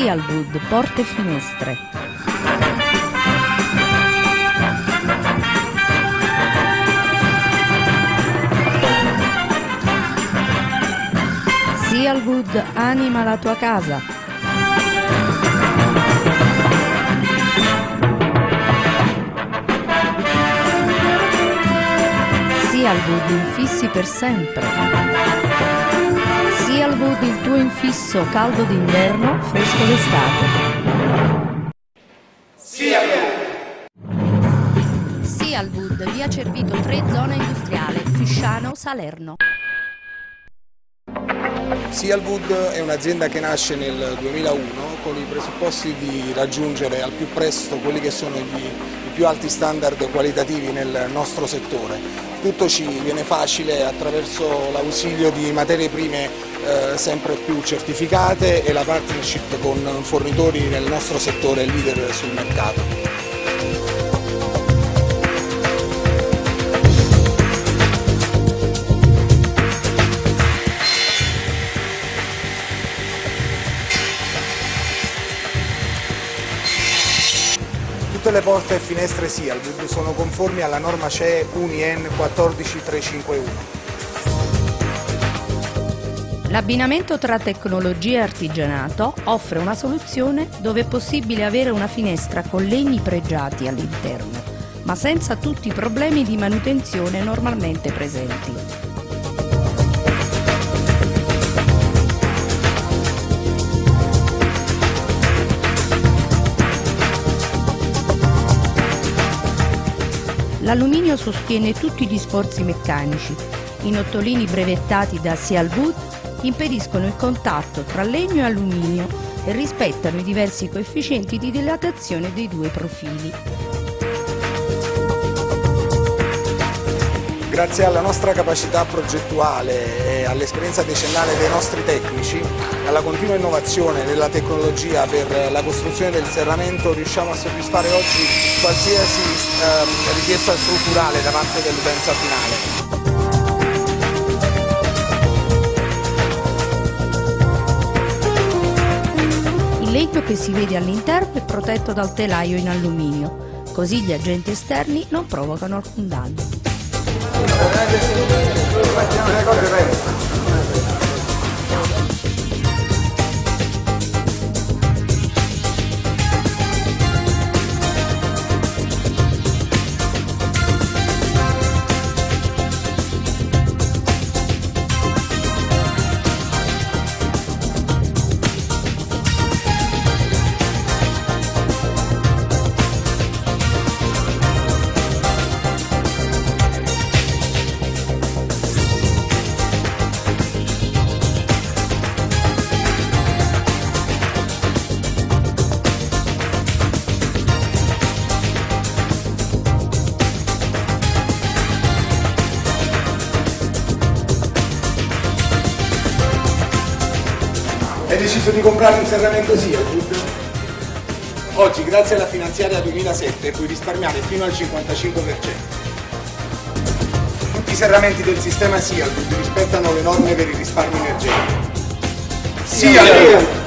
Sialwood Porte e Finestre. Sialwood anima la tua casa. Sialwood infissi per sempre. Sialwood il tuo infisso caldo d'inverno, fresco d'estate. Sialwood, via Cervito 3, zona industriale, Fisciano, Salerno. Sialwood è un'azienda che nasce nel 2001 con i presupposti di raggiungere al più presto quelli che sono i più alti standard qualitativi nel nostro settore. Tutto ci viene facile attraverso l'ausilio di materie prime sempre più certificate e la partnership con fornitori nel nostro settore leader sul mercato. Tutte le porte e finestre Sialwood sono conformi alla norma CE UNI-EN 14351. L'abbinamento tra tecnologia e artigianato offre una soluzione dove è possibile avere una finestra con legni pregiati all'interno, ma senza tutti i problemi di manutenzione normalmente presenti. L'alluminio sostiene tutti gli sforzi meccanici. I nottolini brevettati da Sialwood impediscono il contatto tra legno e alluminio e rispettano i diversi coefficienti di dilatazione dei due profili. Grazie alla nostra capacità progettuale e all'esperienza decennale dei nostri tecnici, alla continua innovazione della tecnologia per la costruzione del serramento, riusciamo a soddisfare oggi qualsiasi richiesta strutturale da parte dell'utenza finale. Il legno che si vede all'interno è protetto dal telaio in alluminio, così gli agenti esterni non provocano alcun danno. Hai deciso di comprare un serramento Sialwood? Oggi, grazie alla finanziaria 2007, puoi risparmiare fino al 55%. Tutti i serramenti del sistema Sialwood rispettano le norme per il risparmio energetico. Sialwood!